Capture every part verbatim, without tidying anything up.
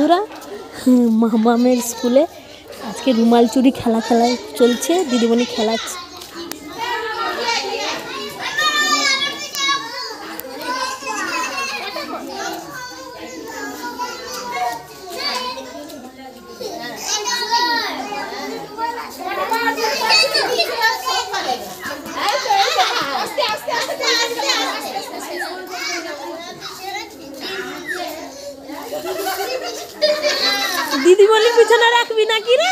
বন্ধুরা, মামামের স্কুলে আজকে রুমাল চুরি খেলা খেলা চলছে, দিদিমণি খেলাচ্ছে। দিদিমণি পিছনে রাখবি নাকি রে?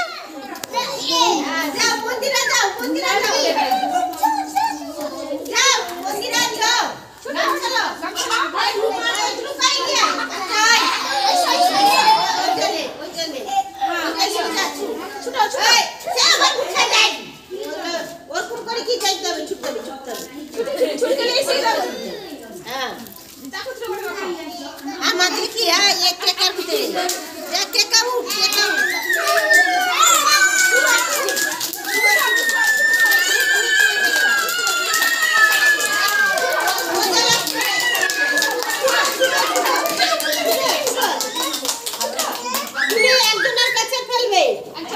আমাদের কি হয় এক টাকার ভিতরে এক টাকা উঠ টাকা একজনের কাছে ফেলবে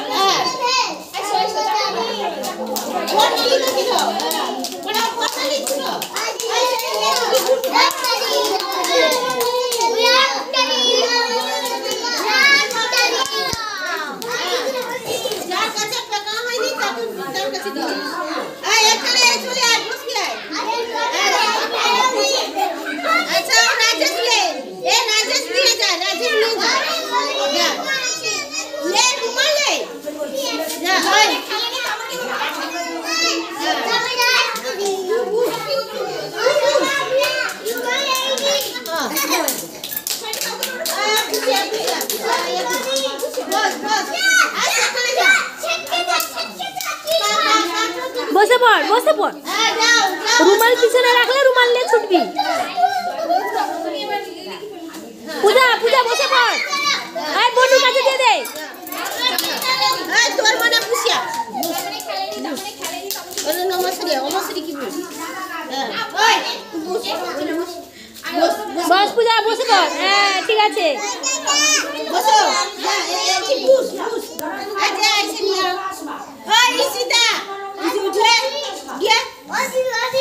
বসে পড় বসে পড় রুমাল পিছনে রাখলে রুমাল নিয়ে ছুটবি। পূজা পূজা বসে পড়, এই বন্ধুর কাছে দিয়ে দে। এই তোর মনে খুশিয়া ওরে নমস্কার নমস্কার কি বল হ্যাঁ ওই বস পূজা বসে পড়। হ্যাঁ ঠিক আছে বসো হ্যাঁ এই কি বুস বুস আচ্ছা আইসি না ওই সীতা কিছু উঠে গিয়ে ওদি ওদি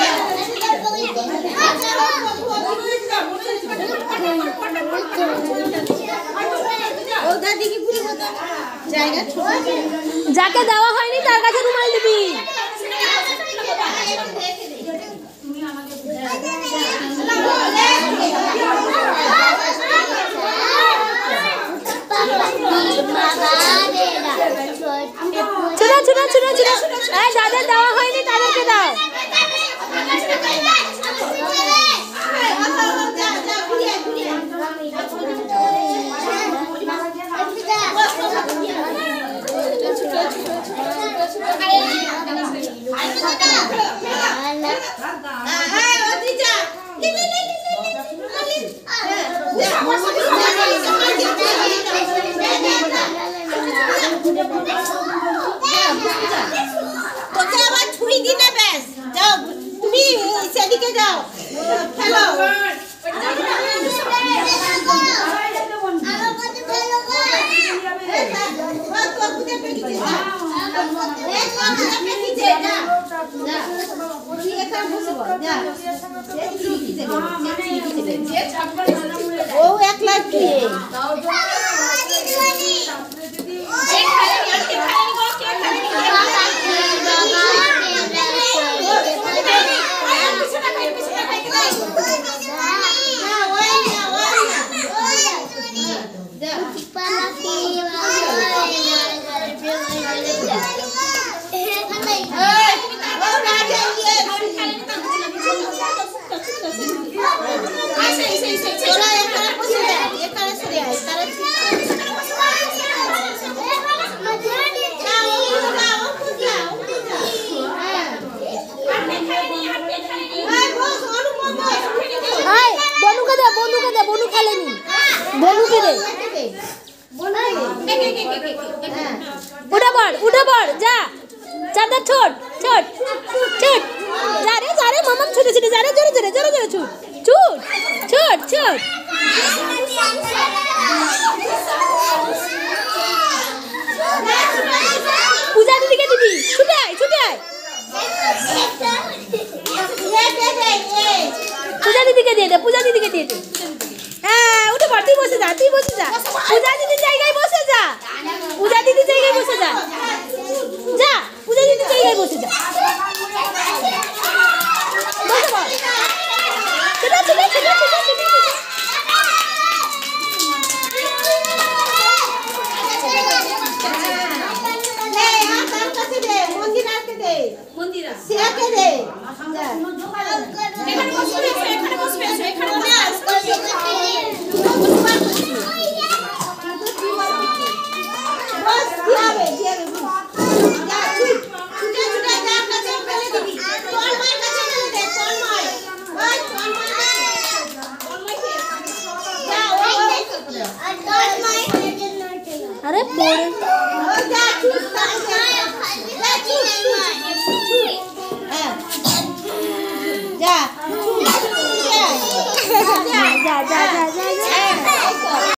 ও দাদি কি পুরি কথা জায়গা ছোট যাকে দেওয়া হয়নি তার কাছে রুমাল দিবি। ছোট ছোট ছোট ছোট এই যাদের দেওয়া হয়নি তাদেরকে দাও। তোকে আবার ছুরি দিনে বেশ যাও তুমি সেদিকে যাও ফেলো ও এক লাখ দিয়ে বনুকে দে, বনু খেলেনি, বনুকে দে। উঠে পড় উঠে পড় যা, চাদর ছোট ছোট ছোট যা রে যা রে মামা ছুটে ছুটে যা রে, জোরে জোরে জোরে জোরে ছুট ছুট ছোট ছোট। পূজা দিদিকে দিয়ে দে, পূজা দিদিকে দিয়ে দে। হ্যাঁ উঠে পড়, তুই বসে যা, তুই বসে যা। পূজা দিদির জায়গায় বসে যা, পূজা দিদির জায়গায় বসে যা, যা পূজা দিদির জায়গায় বসে যা। বসে পড়। ছুটা ছুটা ছুটা ছুটা ছুটা। সিয়াকে দে এখানে বসবে এখানে বসবে এখানে বস দিয়াবে দিয়াবে যা তুই ছুটে ছুটে যা কাছে ফেলে দিবি তোর মার কাছে ফেলে দে তোর মার ওই তোর মার কাছে যা ও আর তোর মার আরে পড়ে ও যা চুপ থাক যা চুপ হ্যাঁ যা যা যা যা যা